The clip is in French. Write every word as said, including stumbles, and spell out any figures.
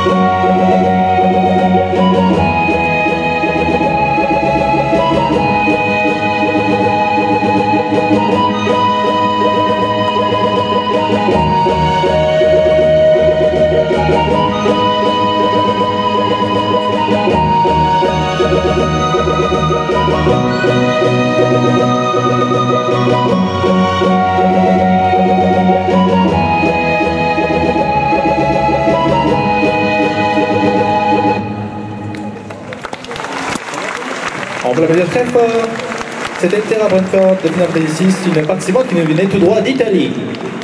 On peut l'applaudir très fort. C'était Terra Brentford de Final Fantasy six, une participante qui nous venait tout droit d'Italie.